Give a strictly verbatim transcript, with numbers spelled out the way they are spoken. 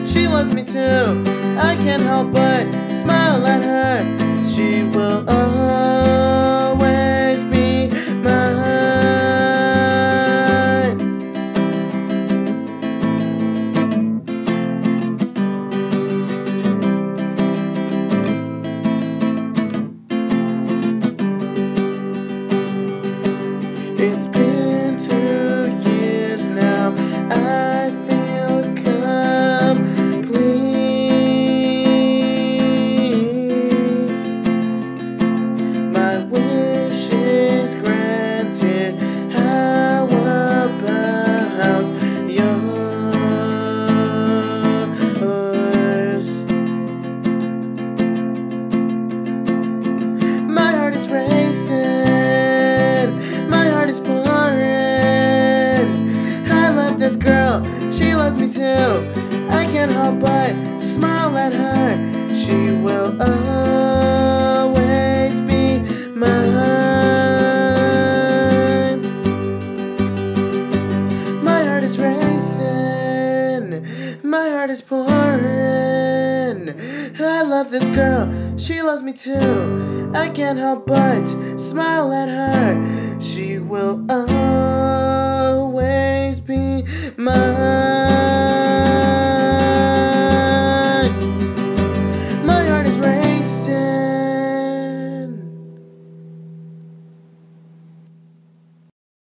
she loves me too. I can't help but smile at her. She will always be mine. It's been two years now, I feel complete. My wish is granted, how about yours? My heart is racing, my heart is pouring. I love this girl, she loves me too. I can't help but smile at her. She will always be mine. My heart is racing, my heart is pouring. I love this girl, she loves me too. I can't help but smile at her. She will always